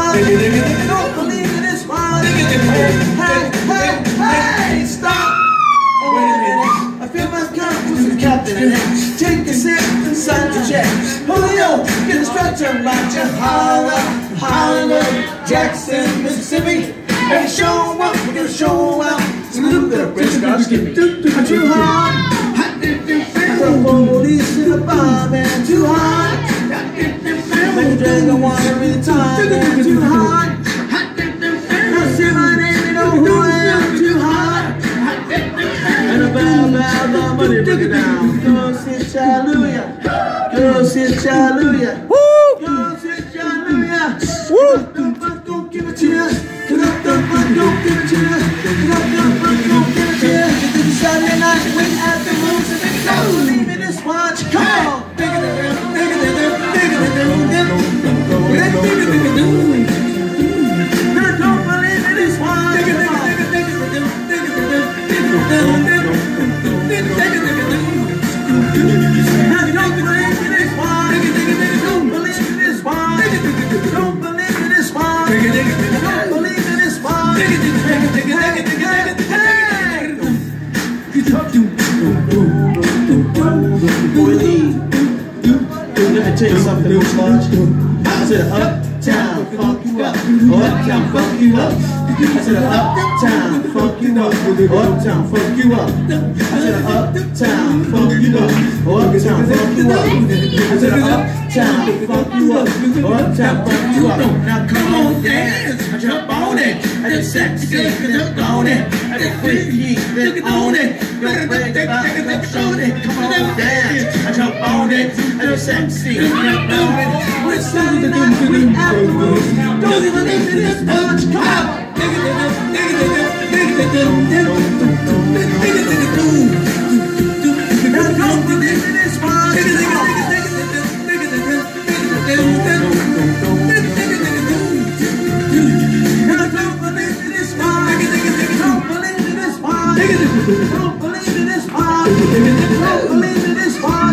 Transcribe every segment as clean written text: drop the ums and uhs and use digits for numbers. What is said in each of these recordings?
one. Don't believe in this one. Hey, stop. Wait a minute. I feel my confidence with Captain and X. Take a sip and sign the check. Julio, get a stretcher like you holler, Jackson, Mississippi. Hey, show up, we're gonna show out. It's a little bit of risk, I'll skip it. I'm too hard. The police in the bar, man, too hard. Make you drink the water every time, man, too hard. Now say my name, you know who I am, too hard. And about the money, break it down. Go sit, hallelujah. Go sit, hallelujah. Go sit, hallelujah. Don't give it to you. Don't give it to you. Don't give it to you. It's Saturday night, wait at the moves and they don't believe in this watch. Come on. Don't believe in this watch. Let me tell you something, Bush Lodge. I said uptown, funk you up. Uptown, funk you up. I said uptown, funk you up. Uptown, funk you up. I said uptown, funk you up. Uptown, funk you up. I said uptown, funk you up. Uptown, funk you up. Now come on, dance. I jump on it. I just sexy, look on it. I just freaky, look on it. Don't break about it, don't show it. Come on, dance. I jump on it. I just sexy, look on it. We're Saturday night, we afterwards. Don't even listen to this punch. Come on. Now don't believe in this punch. Don't believe in this one. Don't believe in this one.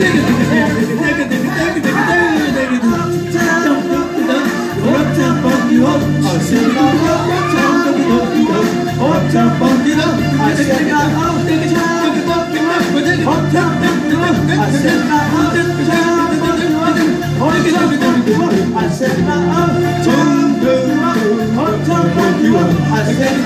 Uptown, funk you up. I said uptown, funk you up. Uptown, funk you up. I said uptown, funk you up. Uptown, funk you up. I said uptown, funk you up. Uptown, funk you up. I said uptown, funk you up. I said